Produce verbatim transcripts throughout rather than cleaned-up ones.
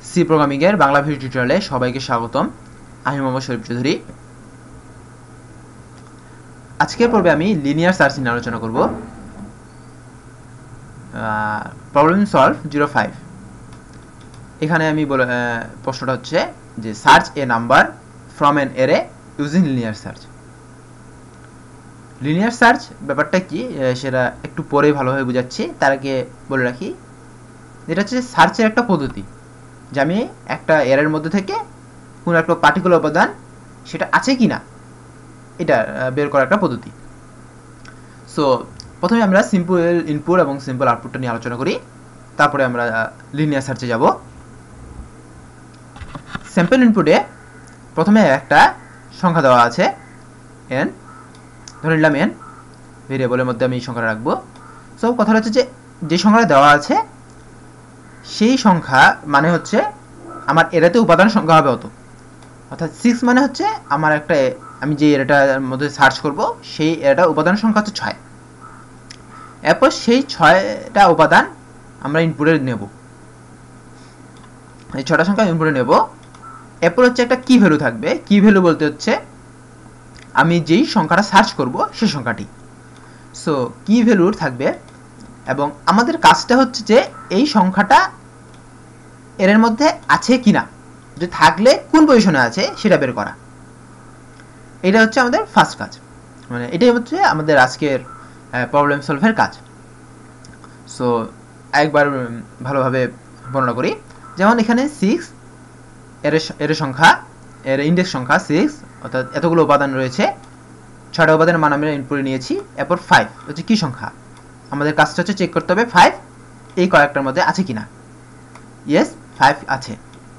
C programming এর Bangla video টিউটোরিয়ালে সবাইকে স্বাগতম। আমি মোহাম্মদ শরীফ চৌধুরী। আজকের পর্বে আমি লিনিয়ার সার্চ নিয়ে আলোচনা করব। Problem solve zero five. এখানে আমি বলে প্রশ্নটা হচ্ছে যে search a number from N array using linear search. Linear search ব্যাপারটা কি সেটা একটু পরেই ভালোভাবে বুঝাচ্ছি। তার আগে বলে রাখি, এটা হচ্ছে সার্চের একটা পদ্ধতি, যে আমি একটা এরের মধ্যে থেকে কোনো একটা পার্টিকুলার উপাদান সেটা আছে কি না এটা বের করার একটা পদ্ধতি। সো প্রথমে আমরা সিম্পল ইনপুট এবং সিম্পল আউটপুটটা নিয়ে আলোচনা করি, তারপরে আমরা লিনিয়ার সার্চে যাব। সিম্পল ইনপুটে প্রথমে একটা সংখ্যা দেওয়া আছে এন, ধরে নিলাম এন, ভেরিয়েবলের মধ্যে আমি এই সংখ্যাটা রাখবো। সো কথা হচ্ছে যে যে সংখ্যাটা দেওয়া আছে সেই সংখ্যা মানে হচ্ছে আমার এরাতে উপাদান সংখ্যা হবে অত, অর্থাৎ সিক্স মানে হচ্ছে আমার একটা আমি যে এরাটার মধ্যে সার্চ করব সেই এরাটা উপাদান সংখ্যা হচ্ছে ছয়। এরপর সেই ছয়টা উপাদান আমরা ইনপুটে নেব, এই ছয়টা সংখ্যা ইনপুটে নেব। এরপর হচ্ছে একটা কি ভ্যালু থাকবে। কি ভ্যালু বলতে হচ্ছে আমি যেই সংখ্যাটা সার্চ করব সেই সংখ্যাটি। সো কি ভ্যালুর থাকবে এবং আমাদের কাজটা হচ্ছে যে এই সংখ্যাটা এর মধ্যে আছে কিনা, যে থাকলে কোন পজিশনে আছে সেটা বের করা। এটা হচ্ছে আমাদের ফার্স্ট কাজ, মানে এটাই হচ্ছে আমাদের আজকের প্রবলেম সলভের কাজ। সো একবার ভালোভাবে বর্ণনা করি। যেমন এখানে সিক্স এর এর সংখ্যা, এর ইন্ডেক্স সংখ্যা সিক্স, অর্থাৎ এতগুলো উপাদান রয়েছে, ছয়টা উপাদানের মান আমরা ইনপুটে নিয়েছি। এরপর ফাইভ হচ্ছে কি সংখ্যা, আমাদের কাজটা হচ্ছে চেক করতে হবে ফাইভ এই কয়েকটার মধ্যে আছে কিনা। ইয়েস, ফাইভ আছে,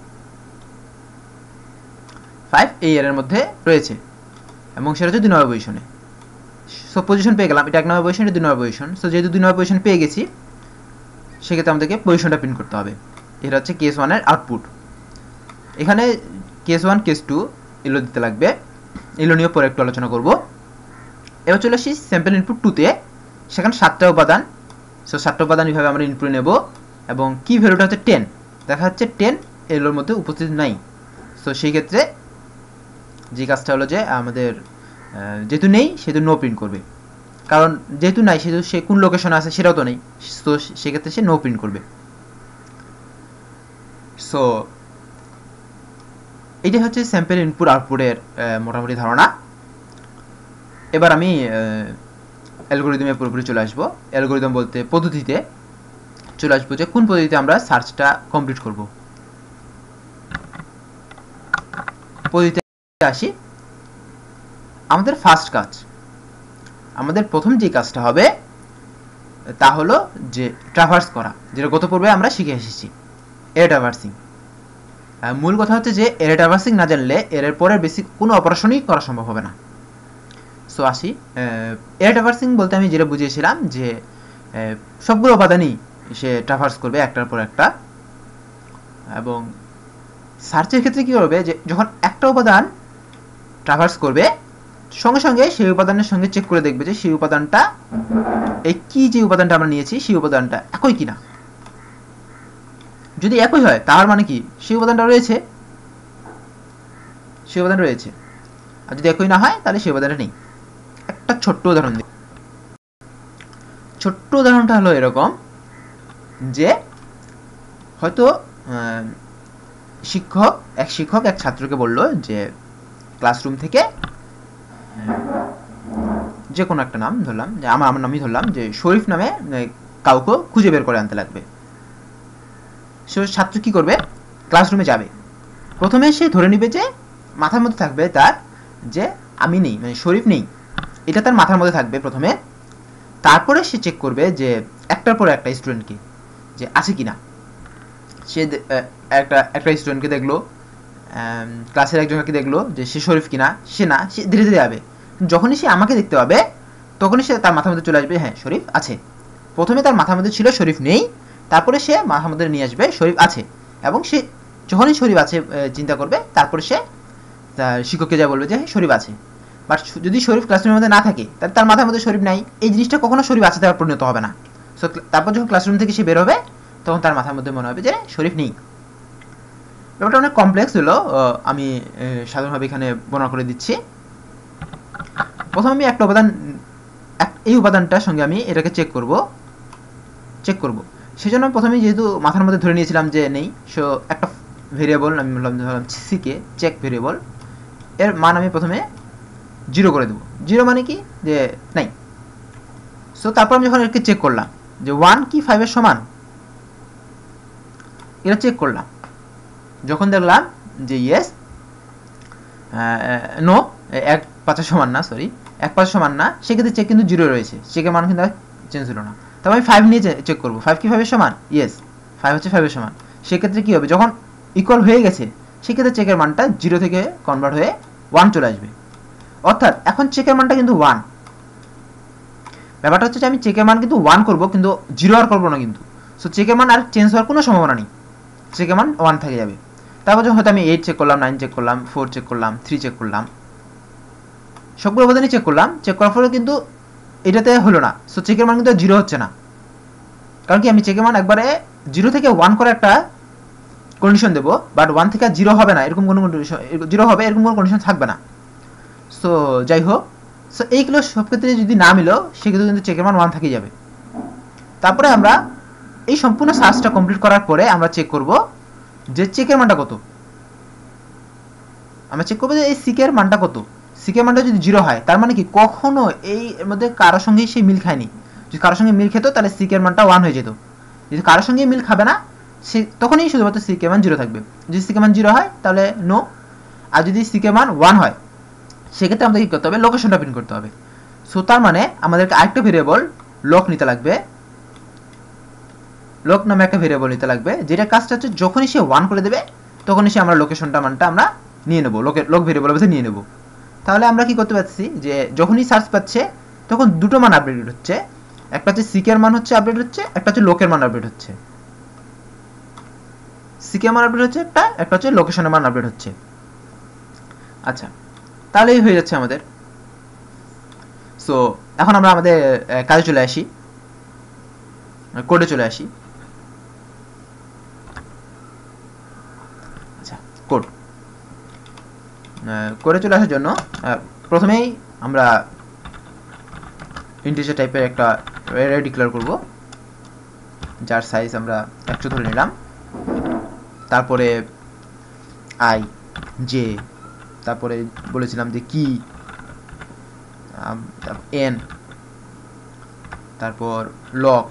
ফাইভ এই এর মধ্যে রয়েছে এবং সেটা হচ্ছে দুই নম্বর পজিশনে। সো পজিশন পেয়ে গেলাম, এটা এক নম্বর পজিশন, এটা দুই নম্বর পজিশন। সো যেহেতু দুই নম্বর পজিশন পেয়ে গেছি সেক্ষেত্রে আমাদেরকে পজিশনটা প্রিন্ট করতে হবে। এটা হচ্ছে কেস ওয়ানের আউটপুট। এখানে কেস ওয়ান কেস টু এগুলো দিতে লাগবে, এগুলো নিয়ে পরে একটু আলোচনা করব। এবার চলে আসি স্যাম্পল ইনপুট টুতে। সেখানে সাতটা উপাদান। সো সাতটা উপাদান এইভাবে আমরা ইনপুটে নেব এবং কি ভ্যালুটা হচ্ছে টেন, দেখা যাচ্ছে টেন এগুলোর মধ্যে উপস্থিত নাই। সো সেই ক্ষেত্রে যে কাজটা হলো যে আমাদের যেহেতু নেই সেহেতু নো প্রিন্ট করবে, কারণ যেহেতু নাই সেহেতু সে কোন লোকেশনে আছে সেটাও তো নেই। সো সেক্ষেত্রে সে নো প্রিন্ট করবে। সো এইটা হচ্ছে স্যাম্পল ইনপুট আউটপুটের মোটামুটি ধারণা। এবার আমি অ্যালগোরিদমে পুরোপুরি চলে আসবো। অ্যালগোরিদম বলতে পদ্ধতিতে চলে আসবো, যে কোন পদ্ধতিতে আমরা সার্চটা কমপ্লিট করব। পদ্ধতিতে আসি। আমাদের ফার্স্ট কাজ, আমাদের প্রথম যে কাজটা হবে তা হলো যে ট্রাভার্স করা, যেটা গত পর্বে আমরা শিখে এসেছি, এরে ট্রাভার্সিং। মূল কথা হচ্ছে যে এরে ট্রাভার্সিং না জানলে এর পরের বেসিক কোনো অপারেশনই করা সম্ভব হবে না। সো আসি, এরে ট্রাভার্সিং বলতে আমি যেটা বুঝিয়েছিলাম যে সবগুলো উপাদানই সে ট্রাভার্স করবে একটার পর একটা। এবং সার্চের ক্ষেত্রে কী করবে, যে যখন একটা উপাদান ট্রাভার্স করবে সঙ্গে সঙ্গে সেই উপাদানের সঙ্গে চেক করে দেখবে যে সেই উপাদানটা এই কি যে উপাদানটা আমরা নিয়েছি সেই উপাদানটা একই কিনা। যদি একই হয় তার মানে কি সেই উপাদানটা রয়েছে, সেই উপাদান রয়েছে। আর যদি একই না হয় তাহলে সেই উপাদানটা নেই। একটা ছোট্ট উদাহরণ দিই। ছোট্ট উদাহরণটা হলো এরকম যে হয়তো শিক্ষক এক শিক্ষক এক ছাত্রকে বলল যে ক্লাসরুম থেকে যে কোনো একটা নাম ধরলাম, যে আমার আমার নামই ধরলাম, যে শরীফ নামে কাউকে খুঁজে বের করে আনতে লাগবে। সে ছাত্র কি করবে, ক্লাসরুমে যাবে। প্রথমে সে ধরে নিবে যে মাথার মধ্যে থাকবে তার যে আমি নেই, মানে শরীফ নেই, এটা তার মাথার মধ্যে থাকবে প্রথমে। তারপরে সে চেক করবে যে একটার পর একটা স্টুডেন্টকে যে আছে কিনা। সে একটা একটা স্টুডেন্টকে দেখলো, ক্লাসের একজনকে দেখলো যে সে শরীফ কিনা, সে না, সে ধীরে ধীরে যাবে। যখনই সে আমাকে দেখতে পাবে তখনই সে তার মাথার মধ্যে চলে আসবে হ্যাঁ শরীফ আছে। প্রথমে তার মাথার মধ্যে ছিল শরীফ নেই, তারপরে সে মাথার মধ্যে নিয়ে আসবে শরীফ আছে। এবং সে যখনই শরীফ আছে চিন্তা করবে তারপরে সে শিক্ষককে যা বলবে যে হ্যাঁ শরীফ আছে। বাট যদি শরীফ ক্লাসরুমের মধ্যে না থাকে তাহলে তার মাথার মধ্যে শরীফ নাই, এই জিনিসটা কখনো শরীফ আছে তার পরিণত হবে না। সো তারপর যখন ক্লাসরুম থেকে সে বের হবে তখন তার মাথার মধ্যে মনে হবে যে শরীফ নেই। ব্যাপারটা অনেক কমপ্লেক্স হলো, আমি সাধারণভাবে এখানে বর্ণনা করে দিচ্ছি। প্রথমে আমি একটা উপাদান, এই উপাদানটার সঙ্গে আমি এটাকে চেক করব চেক করব সেজন্য প্রথমে যেহেতু মাথার মধ্যে ধরে নিয়েছিলাম যে নেই, সো একটা ভেরিয়েবল আমি বললাম ধরলাম সিকে চেক ভেরিয়েবল, এর মান আমি প্রথমে জিরো করে দেবো। জিরো মানে কি যে নাই। সো তারপর আমি যখন এটাকে চেক করলাম যে ওয়ান কি ফাইভের সমান, এটা চেক করলাম। যখন দেখলাম যে ইয়েস নো এক পাঁচের সমান না, সরি এক পাঁচের সমান না, সেক্ষেত্রে চেক কিন্তু জিরো রয়েছে, চেকের মান কিন্তু চেঞ্জ হলো না। তবে আমি ফাইভ নিয়ে চেক করবো, ফাইভ কি ফাইভের সমান, ইয়েস ফাইভ হচ্ছে ফাইভের সমান। সেক্ষেত্রে কী হবে, যখন ইকুয়াল হয়ে গেছে সেক্ষেত্রে চেকের মানটা জিরো থেকে কনভার্ট হয়ে ওয়ান চলে আসবে। অর্থাৎ এখন চেকের মানটা কিন্তু ওয়ান। ব্যাপারটা হচ্ছে যে আমি চেকের মান কিন্তু ওয়ান করবো, কিন্তু জিরো আর করবো না কিন্তু। সো চেকের মান আর চেঞ্জ হওয়ার কোনো সম্ভাবনা নেই, চেকের মান ওয়ান থেকে যাবে। তারপর যখন হয়তো আমি এইট চেক করলাম, নাইন চেক করলাম, ফোর চেক করলাম, থ্রি চেক করলাম, সবগুলো উপাদানই চেক করলাম। চেক করার পরে কিন্তু এটাতে হলো না, সো চেকের মান কিন্তু জিরো হচ্ছে না। কারণ কি আমি চেকের মান একবারে জিরো থেকে ওয়ান করে একটা কন্ডিশন দেবো, বাট ওয়ান থেকে জিরো হবে না এরকম কোনো কন্ডিশন, জিরো হবে এরকম কোনো কন্ডিশন থাকবে না। সো যাই হোক, সো এইগুলো সব ক্ষেত্রে যদি না মিলো সেক্ষেত্রে কিন্তু চেকের মান ওয়ান থেকে যাবে। তারপরে আমরা এই সম্পূর্ণ সার্চটা কমপ্লিট করার পরে আমরা চেক করব যে চেকের মানটা কত। আমরা চেক করবো যে এই সিকের মানটা কত। সিকের মানটা যদি জিরো হয় তার মানে কি কখনো এই এর মধ্যে কারোর সঙ্গেই সে মিল খায়নি। যদি কারোর সঙ্গে মিল খেত তাহলে সিকের মানটা ওয়ান হয়ে যেত। যদি কারোর সঙ্গে মিল খাবে না সে তখনই শুধুমাত্র সিকের মান জিরো থাকবে। যদি সিকের মান জিরো হয় তাহলে নো, আর যদি সিকের মান ওয়ান হয় সেক্ষেত্রে আমাদের কী করতে হবে, লোকেশনটা প্রিন্ট করতে হবে। সো তার মানে আমাদেরকে আরেকটা ভেরিয়েবল লোক নিতে লাগবে, লোক নামে একটা ভেরিয়েবল নিতে লাগবে, যেটা কাজটা হচ্ছে যখনই সে ওয়ান করে দেবে তখনই সে আমরা লোকেশনটা মানটা আমরা নিয়ে নেবো, লোকের লোক ভেরিয়েবলের মধ্যে নিয়ে নেবো। তাহলে আমরা কি করতে পারছি যে যখনই সার্চ পাচ্ছে তখন দুটো মান আপডেট হচ্ছে, একটা হচ্ছে সিকের মান হচ্ছে আপডেট হচ্ছে, একটা হচ্ছে লোকের মান আপডেট হচ্ছে। সিকের মান আপডেট হচ্ছে একটা, একটা হচ্ছে লোকেশনের মান আপডেট হচ্ছে। আচ্ছা, তাহলে এই হয়ে যাচ্ছে আমাদের। সো এখন আমরা আমাদের কাজে চলে আসি, কোডে চলে আসি। আচ্ছা, কোড কোডে চলে আসার জন্য প্রথমেই আমরা ইন্টিজার টাইপের একটা অ্যারে ডিক্লেয়ার করব, যার সাইজ আমরা একশো ধরে নিলাম। তারপরে আই জে, তারপরে বলেছিলাম যে কি এন, তারপর লক,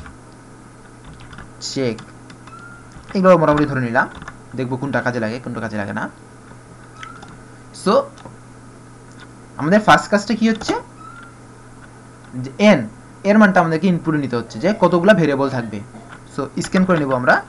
চেক, এগুলো মোটামুটি ধরে নিলাম। দেখবো কোনটা কাজে লাগে কোনটা কাজে লাগে না। সো আমাদের ফার্স্ট কাজটা কি হচ্ছে যে এন এর মানটা আমাদেরকে ইনপুটে নিতে হচ্ছে যে কতগুলা ভেরিয়েবল থাকবে। সো স্ক্যান করে নেব আমরা,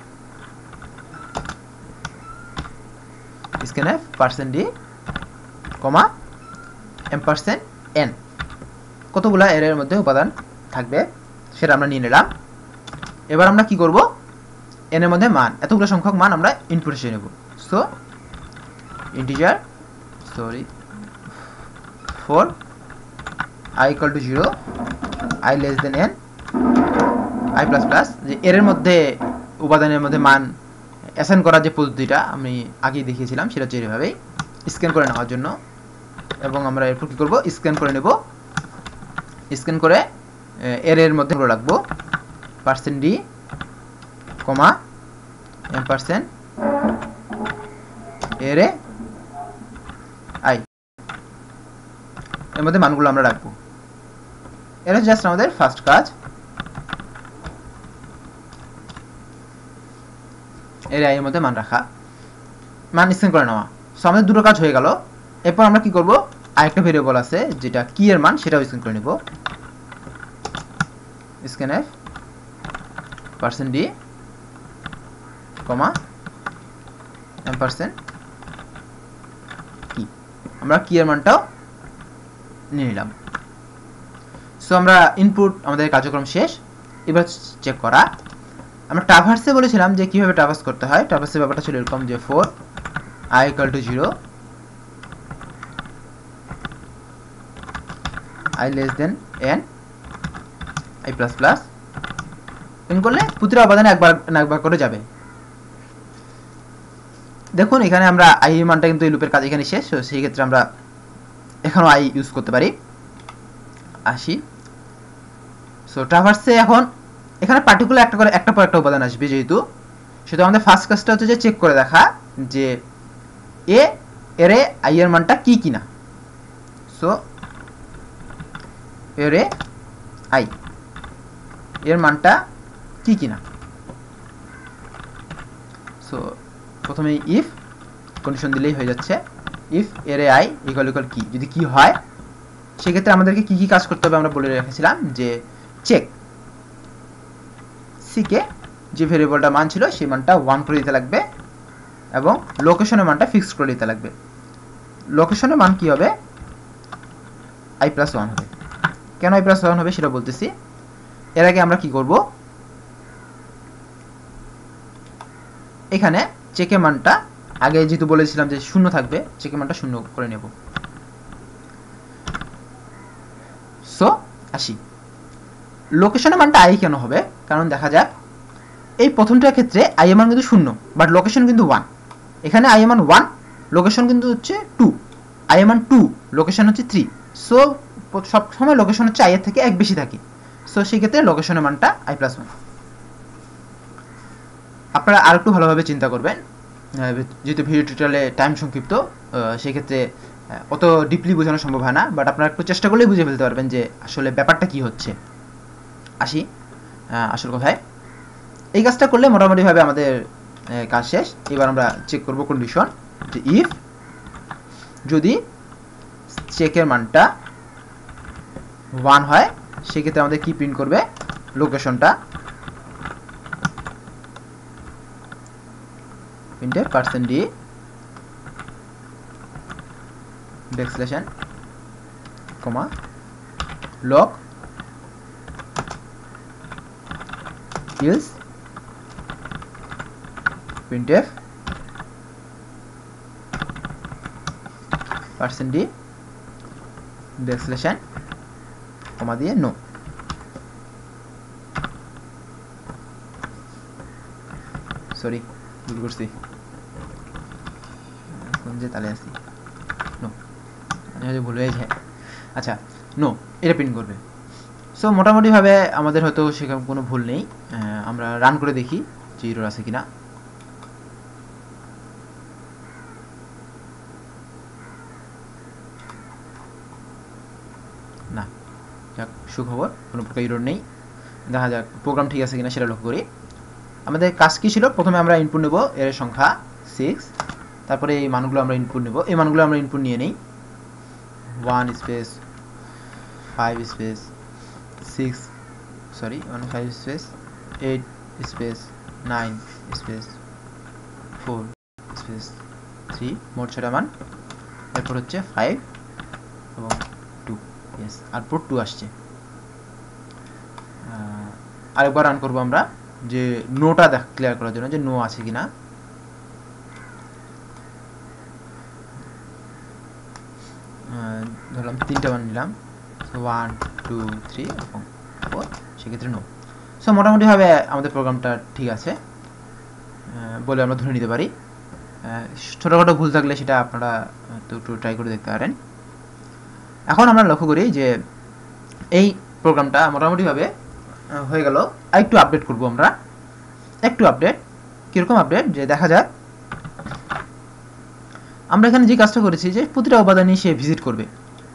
scanf percent d comma ampersand n, কতগুলা এর এর মধ্যে উপাদান থাকবে সেটা আমরা নিয়ে নিলাম। এবার আমরা কি করব, এন এর মধ্যে মান, এতগুলো সংখ্যক মান আমরা ইনপুট হিসেবে নেব। So integer sorry for i equal to zero, i less than n, i plus plus, যে এর মধ্যে উপাদানের মধ্যে মান অ্যাসাইন করার যে পদ্ধতিটা আমি আগেই দেখিয়েছিলাম সেটা হচ্ছে এইভাবেই স্ক্যান করে নেওয়ার জন্য। এবং আমরা এরপর কী করবো, স্ক্যান করে নেব, স্ক্যান করে এর এর মধ্যে রাখবো percent d comma ampersand এর এ আই, এর মধ্যে মানগুলো আমরা রাখবো। এটা জাস্ট আমাদের ফার্স্ট কাজ, এর আই এর মধ্যে মান রাখা, মান স্ক্যান করে নেওয়া। সো আমাদের দুটো কাজ হয়ে গেল। এরপর আমরা কি করব, আরেকটা ভেরিয়েবল আছে যেটা কি এর মান সেটাও স্ক্যান করে নেব। Scanf percent d comma ampersand কি, আমরা কি এর মানটাও নিয়ে নিলাম। সো আমরা ইনপুট আমাদের কার্যক্রম শেষ। এবার চেক করা, আমরা ট্রাভার্সে বলেছিলাম যে কিভাবে ট্রাভার্স করতে হয়। ট্রাভার্সের ব্যাপারটা ছিল এরকম যে for i equal to zero, i less than n, i plus plus, n করলে প্রতিটা উপাদানে একবার না একবার করে যাবে। দেখুন এখানে আমরা আই এর মানটা কিন্তু এই লুপের কাজ এখানে শেষ, তো সেই ক্ষেত্রে আমরা এখানেও আই ইউজ করতে পারি। আসি, সো ট্রাভার্সে এখন এখানে পার্টিকুলার একটা করে একটা পর একটা উপাদান আসবে যেহেতু, সেটা আমাদের ফার্স্ট কাজটা হচ্ছে যে চেক করে দেখা যে এ এরে আই এর মানটা কি কিনা। সো এরে আই এর মানটা কি কিনা। সো প্রথমে ইফ কন্ডিশন দিলেই হয়ে যাচ্ছে, ইফ এরে আই ইকুয়াল ইকুয়াল কি, যদি কি হয় সেক্ষেত্রে আমাদেরকে কি কি কাজ করতে হবে আমরা বলে রেখেছিলাম যে চেক সিকে যে ভেরিয়েবলটা মান ছিল সেই মানটা ওয়ান করে দিতে লাগবে এবং লোকেশনের মানটা ফিক্স করে দিতে লাগবে। লোকেশনের মান কি হবে, আই প্লাস ওয়ান হবে। কেন আই প্লাস ওয়ান হবে সেটা বলতেছি। এর আগে আমরা কি করব, এখানে চেকের মানটা আগে যেহেতু বলেছিলাম যে শূন্য থাকবে, চেকের মানটা শূন্য করে নেব। সো আসি, লোকেশনের মানটা আই কেন হবে, কারণ দেখা যাক এই প্রথমটার ক্ষেত্রে আই এর মান কিন্তু শূন্য বাট লোকেশন কিন্তু ওয়ান। এখানে আই এর মান ওয়ান, লোকেশন কিন্তু হচ্ছে টু, আই এর মান টু, লোকেশন হচ্ছে থ্রি। সো সবসময় লোকেশন হচ্ছে আই এর থেকে এক বেশি থাকে। সো সেই ক্ষেত্রে লোকেশনের মানটা আই প্লাস ওয়ান। আপনারা আর একটু ভালোভাবে চিন্তা করবেন, যেহেতু ভিডিও টিউটোরিয়ালে টাইম সংক্ষিপ্ত, সেই ক্ষেত্রে অত ডিপলি বোঝানো সম্ভব হয় না, বাট আপনারা একটু চেষ্টা করলেই বুঝে ফেলতে পারবেন যে আসলে ব্যাপারটা কি হচ্ছে। আসি আসল কথায়, এই কাজটা করলে মোটামুটিভাবে আমাদের কাজ শেষ। এবার আমরা চেক করব কন্ডিশন যে ইফ যদি চেকের মানটা ওয়ান হয় সেক্ষেত্রে আমাদের কি প্রিন্ট করবে, লোকেশনটা প্রিন্টে percent d backslash comma loc else printf percent d backslash n comma দিয়ে নো। সরি ভুল করছি, কোন যে তালে আসি, নো ভুল হয়ে যায়। আচ্ছা নো এটা প্রিন্ট করবে। সো মোটামুটিভাবে আমাদের হয়তো সেরকম কোনো ভুল নেই। আমরা রান করে দেখি যে এরর আছে কিনা। না, যাক সুখবর, কোনো প্রকার এরর নেই। দেখা যাক প্রোগ্রাম ঠিক আছে কিনা সেটা লক্ষ্য করি। আমাদের কাজ কী ছিল, প্রথমে আমরা ইনপুট নেব এর সংখ্যা সিক্স, তারপরে এই মানগুলো আমরা ইনপুট নেব। এই মানগুলো আমরা ইনপুট নিয়ে নিই, one space five space six sorry one five space eight space nine space four space three, মোট ছটা মান। এরপর হচ্ছে ফাইভ এবং টু, ইয়েস আউটপুট টু আসছে। আরেকবার রান করবো আমরা যে নোটা দেখ ক্লিয়ার করার জন্য যে নো আছে কিনা। ধরলাম তিনটা মান নিলাম, ওয়ান টু থ্রি এবং ফোর, সেক্ষেত্রে নো। সো মোটামুটিভাবে আমাদের প্রোগ্রামটা ঠিক আছে বলে আমরা ধরে নিতে পারি। ছোটোখাটো ভুল থাকলে সেটা আপনারা একটু একটু ট্রাই করে দেখতে পারেন। এখন আমরা লক্ষ্য করি যে এই প্রোগ্রামটা মোটামুটিভাবে হয়ে গেল। আর একটু আপডেট করব আমরা, একটু আপডেট। কীরকম আপডেট, যে দেখা যাক আমরা এখানে যে কাজটা করেছি যে প্রতিটা উপাদানই সে ভিজিট করবে,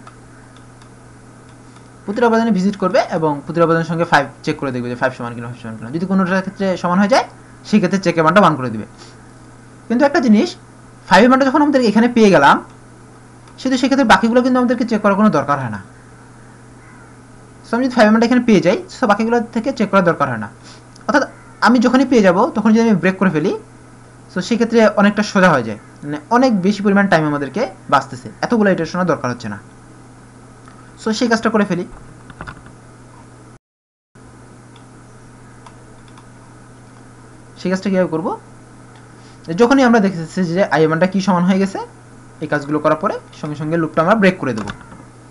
প্রতিটা উপাদানে ভিজিট করবে এবং প্রতিটা উপাদানের সঙ্গে ফাইভ চেক করে দেখবে যে ফাইভ সমান কিনা ফাইভ সমান কিনা। যদি কোনোটার ক্ষেত্রে সমান হয়ে যায় সেই ক্ষেত্রে চেকের মানটা ওয়ান করে দিবে। কিন্তু একটা জিনিস, ফাইভের মানটা যখন আমাদের এখানে পেয়ে গেলাম সেটা সেক্ষেত্রে বাকিগুলো কিন্তু আমাদেরকে চেক করার কোনো দরকার হয় না। সো আমি যদি ফাইভের মানটা এখানে পেয়ে যাই সো বাকিগুলো থেকে চেক করার দরকার হয় না। অর্থাৎ আমি যখনই পেয়ে যাব তখন যদি আমি ব্রেক করে ফেলি সো সেক্ষেত্রে অনেকটা সোজা হয়ে যায়, মানে অনেক বেশি পরিমাণ টাইম আমাদেরকে বাঁচতেছে, এতগুলো ইটারেশনের দরকার হচ্ছে না। সো সেই কাজটা করে ফেলি। সেই কাজটা কীভাবে করবো, যখনই আমরা দেখতেছি যে আই এর মানটা কি সমান হয়ে গেছে, এই কাজগুলো করার পরে সঙ্গে সঙ্গে লুপটা আমরা ব্রেক করে দেবো।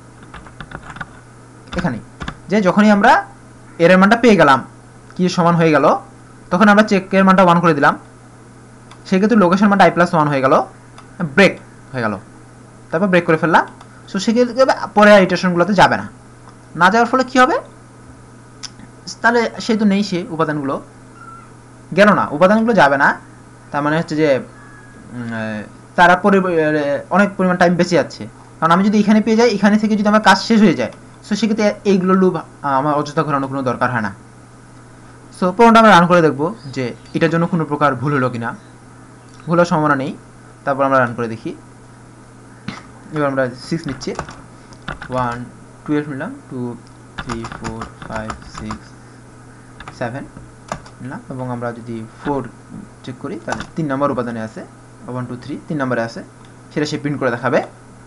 এখানে যে যখনই আমরা এর মানটা পেয়ে গেলাম কি সমান হয়ে গেল তখন আমরা চেকের মানটা ওয়ান করে দিলাম, সেক্ষেত্রে লোকেশন মানটা আই প্লাস ওয়ান হয়ে গেল, ব্রেক হয়ে গেল, তারপর ব্রেক করে ফেললাম। সো সেক্ষেত্রে পরে ইটারেশনগুলোতে যাবে না, না যাওয়ার ফলে কী হবে, তাহলে সে তো নেই, সে উপাদানগুলো গেল না, উপাদানগুলো যাবে না, তার মানে হচ্ছে যে তারা পরি অনেক পরিমাণ টাইম বেঁচে যাচ্ছে। কারণ আমি যদি এখানে পেয়ে যাই, এখানে থেকে যদি আমার কাজ শেষ হয়ে যায়, সো সেক্ষেত্রে এইগুলো লুপ আমার অযথা ঘোরানোর কোনো দরকার হয় না। সো প্রোগ্রামটা আমরা রান করে দেখব যে এটার জন্য কোনো প্রকার ভুল হলো কিনা, ভুল হওয়ার সম্ভাবনা নেই। তারপর আমরা রান করে দেখি। এবার আমরা সিক্স নিচ্ছি, ওয়ান টুয়েলভ নিলাম, two three four five six seven নিলাম, এবং আমরা যদি ফোর চেক করি তাহলে তিন নম্বর উপাদানে আছে, ওয়ান টু থ্রি তিন নম্বরে আছে, সেটা সে প্রিন্ট করে দেখাবে।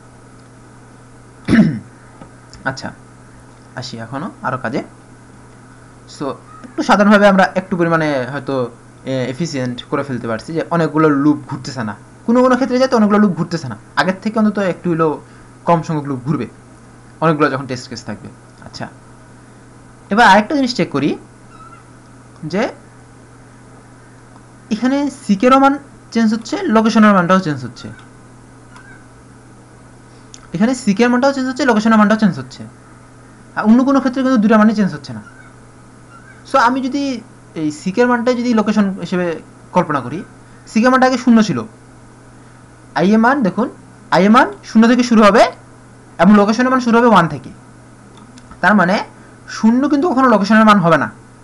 আচ্ছা, আসি এখনও আরও কাজে। সো একটু সাধারণভাবে আমরা একটু পরিমাণে হয়তো এফিসিয়েন্ট করে ফেলতে পারছি, যে অনেকগুলো লুপ ঘুরতেছে না, কোনো কোনো ক্ষেত্রে যাতে অনেকগুলো লুপ ঘুরতেছে না, আগের থেকে অন্তত একটু হলেও কম সংখ্যক লুপ ঘুরবে অনেকগুলো যখন টেস্ট কেস থাকবে। আচ্ছা, এবার আরেকটা জিনিস চেক করি, যে এখানে সিকেরও মান চেঞ্জ হচ্ছে, লোকেশনের মানটাও চেঞ্জ হচ্ছে, এখানে সিকের মানটাও চেঞ্জ হচ্ছে, লোকেশনের মানটাও চেঞ্জ হচ্ছে, আর অন্য কোনো ক্ষেত্রে কিন্তু দুটো মানই চেঞ্জ হচ্ছে না। সো আমি যদি এই সিকের মানটাই যদি লোকেশন হিসেবে কল্পনা করি, সিকের মানটা আগে শূন্য ছিল, আই এ মান দেখুন, আই এ মান শূন্য থেকে শুরু হবে এবং লোকেশনের মান শুরু হবে ওয়ান থেকে, তার মানে শূন্য কিন্তু কখনো লোকেশনের মান হবে না,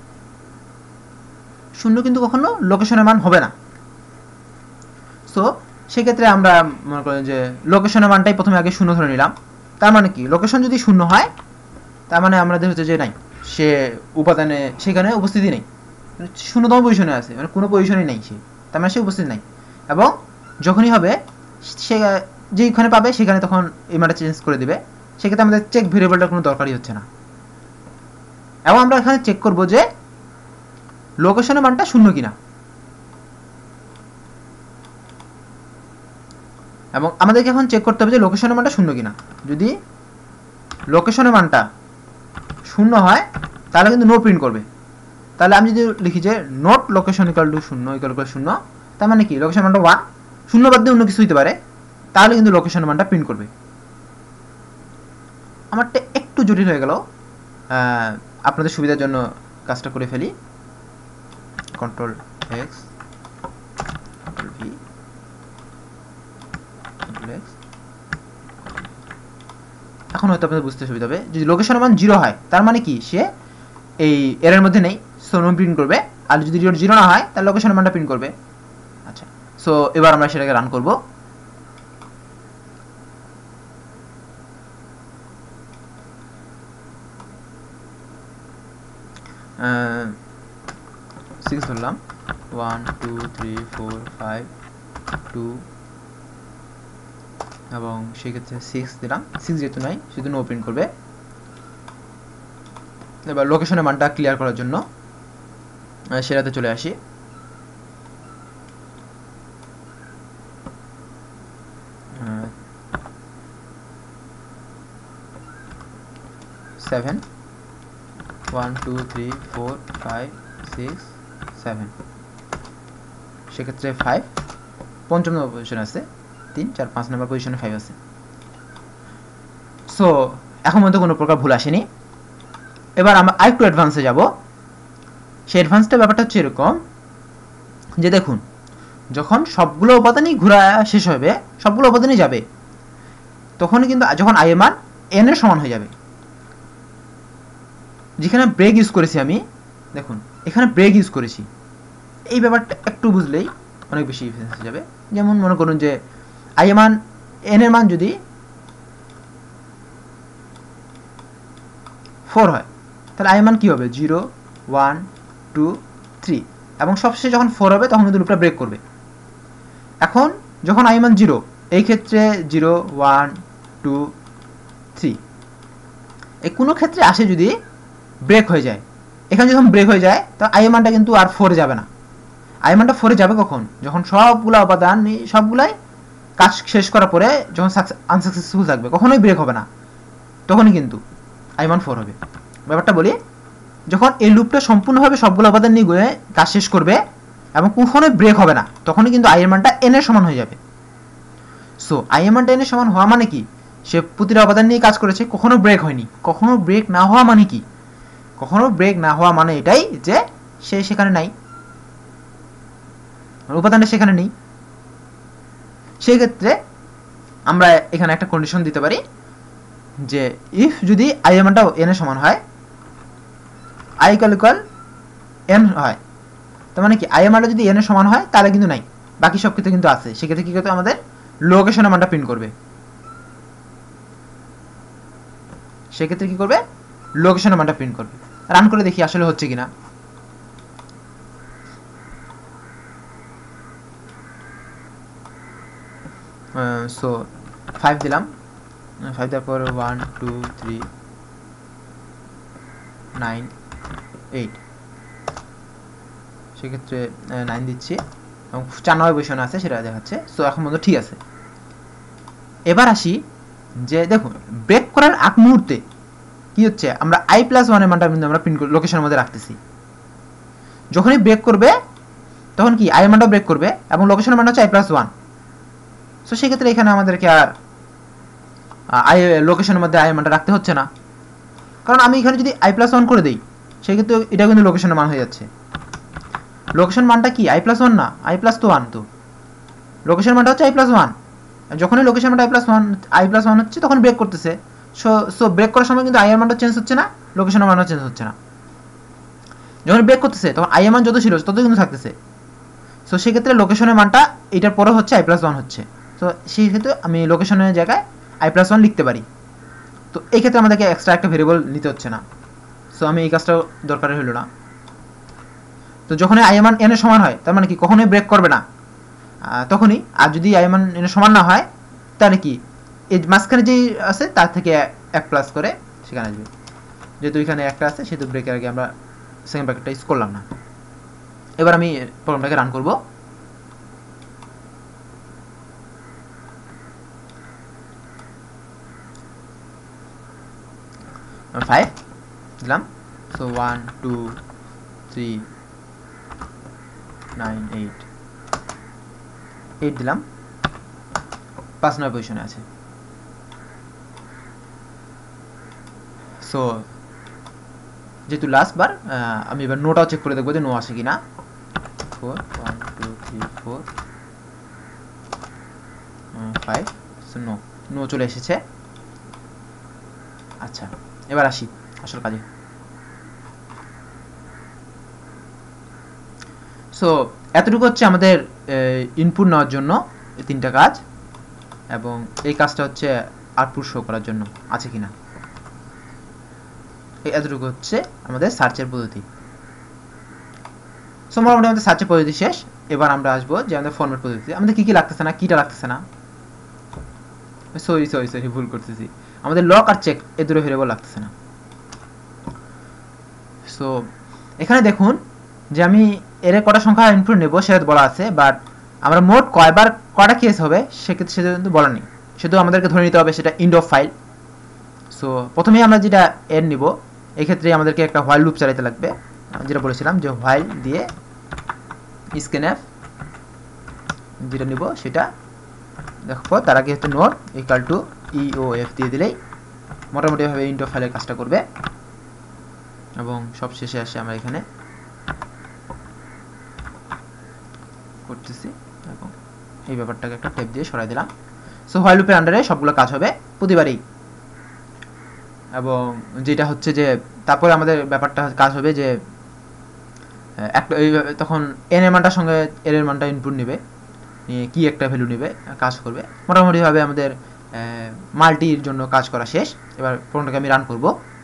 শূন্য কিন্তু কখনো লোকেশনের মান হবে না। সো সেক্ষেত্রে আমরা মনে করেন যে লোকেশনের মানটাই প্রথমে আগে শূন্য ধরে নিলাম, তার মানে কি লোকেশন যদি শূন্য হয় তার মানে আমাদের হচ্ছে যে নাই, সে উপাদানে সেখানে উপস্থিতি নেই, শূন্যতম পজিশনে আছে, মানে কোনো পজিশনেই নেই সে, তার মানে সে উপস্থিত নাই। এবং যখনই হবে সে যেইখানে পাবে সেখানে তখন এই মানটা চেঞ্জ করে দিবে, সেক্ষেত্রে আমাদের চেক ভেরিয়েবলটার কোনো দরকারই হচ্ছে না। এবং আমরা এখানে চেক করব যে লোকেশনের মানটা শূন্য কিনা, এবং আমাদেরকে এখন চেক করতে হবে যে লোকেশনের মানটা শূন্য কিনা। যদি লোকেশনের মানটা শূন্য হয় তাহলে কিন্তু নো প্রিন্ট করবে। তাহলে আমি যদি লিখি যে নট লোকেশন ইকাল টু শূন্য ইকাল টু শূন্য, তার মানে কি লোকেশন মানটা ওয়ান, শূন্য বাদ দিয়ে অন্য কিছু হইতে পারে, তাহলে কিন্তু লোকেশনের মানটা প্রিন্ট করবে। আমারটা একটু জটিল হয়ে গেল, আপনাদের সুবিধার জন্য কাজটা করে ফেলি। Control x, control v, control x. এখন হয়তো আপনাদের বুঝতে সুবিধা হবে, যদি লোকেশনের মান জিরো হয় তার মানে কি সে এই এরের মধ্যে নেই, সো নো প্রিন্ট করবে, আর যদি জিরো না হয় তাহলে লোকেশনের মানটা প্রিন্ট করবে। আচ্ছা, সো এবার আমরা সেটাকে রান করব। সিক্স ধরলাম, one two three four five two, এবং সেক্ষেত্রে সিক্স দিলাম, সিক্স যেহেতু নাই শুধু নো প্রিন্ট করবে। এবার লোকেশনের মানটা ক্লিয়ার করার জন্য সেটাতে চলে আসি। Seven, one two three four five six seven, সেক্ষেত্রে ফাইভ পঞ্চম নম্বর পজিশনে আছে, তিন চার পাঁচ নম্বর পজিশনে ফাইভ আছে। সো এখন মধ্যে কোনো প্রকার ভুল আসেনি। এবার আমরা আরেকটু অ্যাডভান্সে যাব। সেই অ্যাডভান্সটা ব্যাপারটা হচ্ছে এরকম যে দেখুন, যখন সবগুলো উপাদানই ঘোরা শেষ হবে, সবগুলো উপাদানই যাবে, তখনই কিন্তু যখন আই এর মান এন এর সমান হয়ে যাবে। যেখানে ব্রেক ইউজ করেছি আমি, দেখুন এখানে ব্রেক ইউজ করেছি, এই ব্যাপারটা একটু বুঝলেই অনেক বেশি ইফেন্স হয়ে যাবে। যেমন মনে করুন যে আই এর মান এন এর মান যদি ফোর হয় তাহলে আই এর মান কী হবে, জিরো ওয়ান টু থ্রি, এবং সবশেষে যখন ফোর হবে তখন কিন্তু লুপটা ব্রেক করবে। এখন যখন আই এর মান জিরো, এই ক্ষেত্রে জিরো ওয়ান টু থ্রি, এই কোনো ক্ষেত্রে আসে যদি ব্রেক হয়ে যায়, এখানে যখন ব্রেক হয়ে যায় তো আই এর মানটা কিন্তু আর ফোরে যাবে না। আই এর মানটা ফোরে যাবে কখন, যখন সবগুলো উপাদান সবগুলাই কাজ শেষ করার পরে যখন আনসাকসেসফুল থাকবে, কখনোই ব্রেক হবে না, তখনই কিন্তু আই মান ফোর হবে। ব্যাপারটা বলি, যখন এই লুপটা সম্পূর্ণভাবে সবগুলো উপাদান নিয়ে গিয়ে কাজ শেষ করবে এবং কখনোই ব্রেক হবে না, তখনই কিন্তু আই এর মানটা এন এর সমান হয়ে যাবে। সো আই এর মানটা এন এর সমান হওয়া মানে কি, সে প্রতিটা উপাদান নিয়ে কাজ করেছে, কখনো ব্রেক হয়নি। কখনো ব্রেক না হওয়া মানে কি, কখনো ব্রেক না হওয়া মানে এটাই যে সে সেখানে নাই, উপাদানটা সেখানে নেই। সেই ক্ষেত্রে আমরা এখানে একটা কন্ডিশন দিতে পারি যে ইফ যদি আই এর মানটা এন এর সমান হয়, আই ইকুয়াল ইকুয়াল এন হয়, তার মানে কি আই এর মানটা যদি এন এর সমান হয় তাহলে কিন্তু নাই, বাকি সব ক্ষেত্রে কিন্তু আছে। সেক্ষেত্রে কি করতে আমাদের লোকেশনের মানটা প্রিন্ট করবে, সেক্ষেত্রে কি করবে লোকেশনের মানটা প্রিন্ট করবে। রান করে দেখি আসলে হচ্ছে কিনা। সো ফাইভ দিলাম, ফাইভ দেওয়ার পর one two three nine eight, সেক্ষেত্রে নাইন দিচ্ছি এবং চার নয় পজিশনে আছে সেটা দেখাচ্ছে। সো এখন মতো ঠিক আছে। এবার আসি যে দেখুন ব্রেক করার আগ মুহূর্তে কি হচ্ছে, আমরা আই প্লাস ওয়ানের মানটা কিন্তু আমরা প্রিন্ট লোকেশনের মধ্যে রাখতেছি। যখনই ব্রেক করবে তখন কি আই এর মানটা ব্রেক করবে এবং লোকেশনের মান হচ্ছে আই প্লাস ওয়ান। সো সেক্ষেত্রে এখানে আমাদেরকে আর আই লোকেশনের মধ্যে আই এর মানটা রাখতে হচ্ছে না, কারণ আমি এখানে যদি আই প্লাস ওয়ান করে দিই সেক্ষেত্রে এটা কিন্তু লোকেশনের মান হয়ে যাচ্ছে। লোকেশন মানটা কি আই প্লাস ওয়ান না, আই প্লাস তো ওয়ান, তো লোকেশন মানটা হচ্ছে আই প্লাস ওয়ান। যখনই লোকেশন মানটা i plus one i plus one হচ্ছে তখন ব্রেক করতেছে। সো সো ব্রেক করার সময় কিন্তু আই এর মানটা চেঞ্জ হচ্ছে না, লোকেশনের মানও চেঞ্জ হচ্ছে না। যখন ব্রেক করতেছে তখন আই এর মান যত ছিল ততই কিন্তু থাকতেছে। সো সেক্ষেত্রে লোকেশনের মানটা এটার পরে হচ্ছে আই প্লাস ওয়ান হচ্ছে। তো সেই ক্ষেত্রে আমি লোকেশনের জায়গায় আই প্লাস ওয়ান লিখতে পারি। তো এই ক্ষেত্রে আমাদেরকে এক্সট্রা একটা ভেরিয়েবল নিতে হচ্ছে না। সো আমি এই কাজটাও দরকার হলো না। তো যখনই আই এর মান এন এর সমান হয় তার মানে কি কখনোই ব্রেক করবে না তখনই। আর যদি আই এর মান এন এর সমান না হয় তাহলে কি এই মাঝখানে যেই আছে তার থেকে এক প্লাস করে সেখানে আসবে। যেহেতু এখানে একটা আছে সেহেতু ব্রেকের আগে আমরা সেকেন্ড ব্র্যাকেটটা ইউজ করলাম না। এবার আমি প্রোগ্রামটাকে রান করব। ফাইভ দিলাম, so one two three nine eight eight দিলাম, পাঁচ নয় পজিশনে আছে। সো যেহেতু লাস্ট বার আমি এবার নোটাও চেক করে দেখবো যে নো আসে কিনা। Four one two three four five, so no no চলে এসেছে। আচ্ছা এবার আসি আসল কাজে। সো এতটুকু হচ্ছে আমাদের ইনপুট নেওয়ার জন্য এই তিনটা কাজ, এবং এই কাজটা হচ্ছে আউটপুট শো করার জন্য আছে কিনা। এতটুকু হচ্ছে আমাদের সার্চের পদ্ধতি। সো মোটামুটি আমাদের সার্চের পদ্ধতি শেষ। এবার আমরা আসবো যে আমাদের ফরম্যাট পদ্ধতি, আমাদের কি কি লাগতেছে না, কিটা লাগতেছে না, সরি সরি সরি ভুল করতেছি, আমাদের লক আর চেক এই দুটো ভেরিয়েবল লাগতেছে না। সো এখানে দেখুন যে আমি এর কটা সংখ্যা ইনপুট নেব সেটা বলা আছে, বাট আমরা মোট কয়বার কয়টা কেস হবে সেক্ষেত্রে সেটা কিন্তু বলা নেই, শুধু আমাদেরকে ধরে নিতে হবে সেটা ইন্ড অফ ফাইল। সো প্রথমেই আমরা যেটা এর নিব এক্ষেত্রে আমাদেরকে একটা হোয়াইল লুপ চালাতে লাগবে, যেটা বলেছিলাম যে হোয়াইল দিয়ে স্ক্যানএফ যেটা নিব সেটা দেখো, তার আগে হচ্ছে নোট ইকুয়াল টু ইওএফ দিয়ে দিলেই মোটামুটিভাবে ইন্ড অফ ফাইলের কাজটা করবে। এবং সব শেষে আসে আমরা এখানে করতেছি এবং এই ব্যাপারটাকে একটা টেপ দিয়ে সরাই দিলাম। সো হোয়াইল লুপের আন্ডারে সবগুলো কাজ হবে প্রতিবারই, এবং যেটা হচ্ছে যে তারপরে আমাদের ব্যাপারটা কাজ হবে যে একটা তখন এন এর মানটার সঙ্গে এর এর মানটা ইনপুট নেবে, নিয়ে কি একটা ভ্যালু নেবে কাজ করবে। মোটামুটিভাবে আমাদের মাল্টির জন্য কাজ করা শেষ। এবার প্রোগ্রামটাকে আমি রান করব।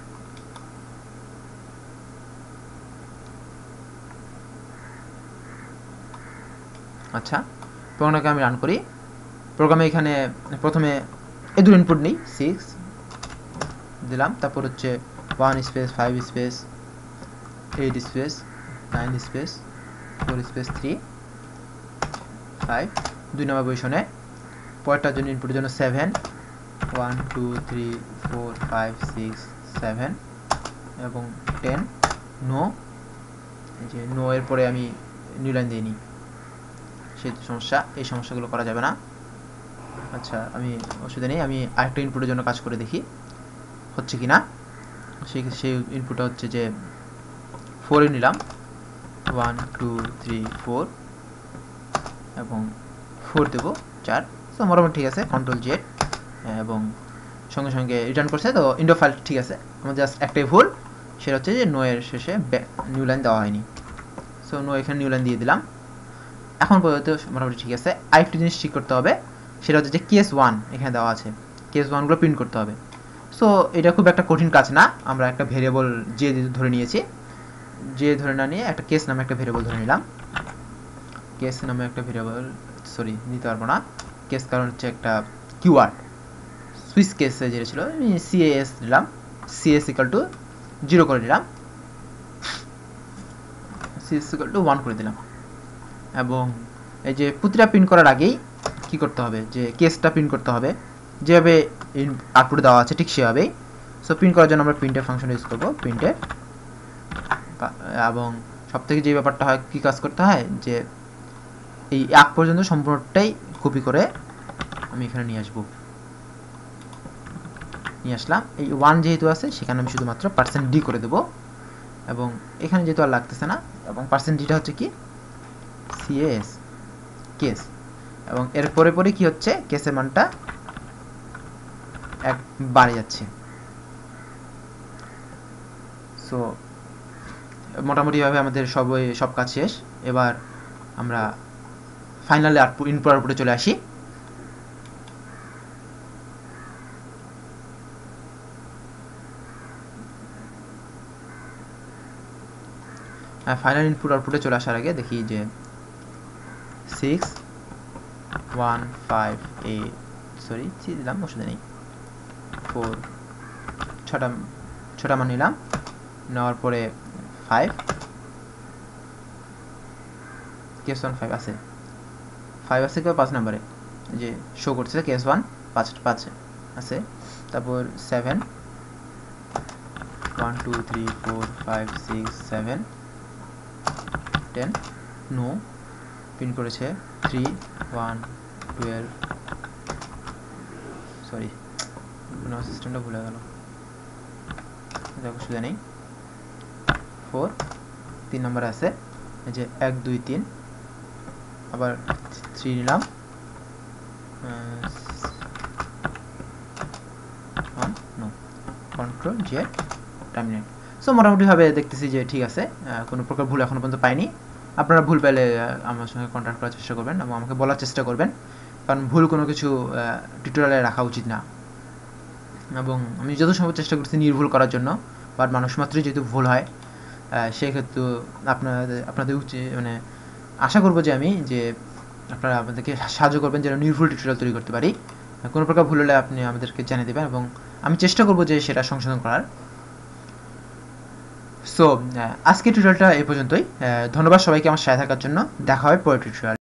আচ্ছা প্রোগ্রামটাকে আমি রান করি। প্রোগ্রামে এখানে প্রথমে এ দুটো ইনপুট নিই, সিক্স দিলাম, তারপর হচ্ছে one space five space eight space nine space four space three five, দুই নম্বর পজিশনে। পরেরটার জন্য ইনপুটের জন্য seven, one two three four five six seven এবং টেন। নো, এই যে নো এর পরে আমি নিউ লাইন দিয়ে নিই, সেই সমস্যা, এই সমস্যাগুলো করা যাবে না। আচ্ছা আমি অসুবিধা নেই, আমি আরেকটা ইনপুটের জন্য কাজ করে দেখি হচ্ছে কি না। সেই সেই ইনপুটটা হচ্ছে যে ফোরে নিলাম, ওয়ান টু থ্রি ফোর এবং ফোর দেবো চার। তো মোটামুটি ঠিক আছে, কন্ট্রোল জেড এবং সঙ্গে সঙ্গে রিটার্ন করছে। তো ইন্ডো ফাইল ঠিক আছে, আমার জাস্ট একটাই ভুল, সেটা হচ্ছে যে নো এর শেষে নিউ লাইন দেওয়া হয়নি। সো নো এখানে নিউ লাইন দিয়ে দিলাম। এখন পর্যন্ত মোটামুটি ঠিক আছে। আরেকটি জিনিস ঠিক করতে হবে, সেটা হচ্ছে যে কেস ওয়ান এখানে দেওয়া আছে, কেস ওয়ানগুলো প্রিন্ট করতে হবে। সো এটা খুব একটা কঠিন কাজ না, আমরা একটা ভেরিয়েবল যে ধরে নিয়েছি, যে ধরে না নিয়ে একটা কেস নামে একটা ভেরিয়েবল ধরে নিলাম। কেস নামে একটা ভেরিয়েবল সরি নিতে পারবো না, কেস কারণ হচ্ছে একটা কিওয়ার্ড, সুইচ কেসে যেটা ছিল আমি সিএস দিলাম, সিএস ইকাল টু জিরো করে দিলাম, সিএস ইকাল টু ওয়ান করে দিলাম। এবং এই যে পুতিটা প্রিন্ট করার আগেই কি করতে হবে, যে কেসটা প্রিন্ট করতে হবে যেভাবে আউটপুটে দেওয়া আছে ঠিক সেভাবেই। সো প্রিন্ট করার জন্য আমরা প্রিন্টের ফাংশন ইউজ করবো, প্রিন্টের। এবং সব থেকে যে ব্যাপারটা হয় কি কাজ করতে হয়, যে এই আগ পর্যন্ত সম্পূর্ণটাই কপি করে আমি এখানে নিয়ে আসবো, নিয়ে আসলাম। এই ওয়ান যেহেতু আছে সেখানে আমি শুধুমাত্র পার্সেন্ট ডি করে দেবো, এবং এখানে যেহেতু আর লাগতেছে না, এবং পার্সেন্ট ডিটা হচ্ছে কি সিএস কেস, এবং এর পরে পরে কি হচ্ছে কেসের মানটা এক বাড়ে যাচ্ছে। সো মোটামুটিভাবে আমাদের সব সব কাজ শেষ। এবার আমরা ফাইনালি আউটপুট ইনপুট আউটপুটে চলে আসি। ফাইনাল ইনপুট আউটপুটে চলে আসার আগে দেখি যে six one five eight sorry three দিলাম, অসুবিধা নেই, ফোর ছটা ছটা মান নিলাম, নেওয়ার পরে ফাইভ কেস ওয়ান ফাইভ আছে, ফাইভ আছে কেউ পাঁচ নাম্বারে যে শো করছে কেস ওয়ান পাঁচ পাঁচ আছে, তারপর seven one two three four five six seven ten no print করেছে থ্রি ওয়ান টুয়েলভ সরি সিস্টেমটা ভুলে গেল, দেখো সুবিধা নেই, ফোর তিন নম্বরে আছে, এই যে এক দুই তিন, আবার থ্রি নিলাম, no control Z terminate. So মোটামুটিভাবে দেখতেছি যে ঠিক আছে, কোনো প্রকার ভুল এখনও পর্যন্ত পাইনি। আপনারা ভুল পেলে আমার সঙ্গে কন্ট্যাক্ট করার চেষ্টা করবেন এবং আমাকে বলার চেষ্টা করবেন, কারণ ভুল কোনো কিছু টিউটোরিয়ালে রাখা উচিত না। এবং আমি যত সম্ভব চেষ্টা করছি নির্ভুল করার জন্য, বাট মানুষ মাত্রই যেহেতু ভুল হয়, সেক্ষেত্রে আপনাদের আপনাদের উচিত মানে আশা করবো যে আমি যে আপনারা আমাদেরকে সাহায্য করবেন যেন নির্ভুল টিউটোরিয়াল তৈরি করতে পারি। কোনো প্রকার ভুল হলে আপনি আমাদেরকে জানিয়ে দেবেন এবং আমি চেষ্টা করবো যে সেটা সংশোধন করার। সো আজকের টিউটোরিয়ালটা এই পর্যন্তই। ধন্যবাদ সবাইকে আমার সাথে থাকার জন্য, দেখা হয় পরের টিউটোরিয়াল।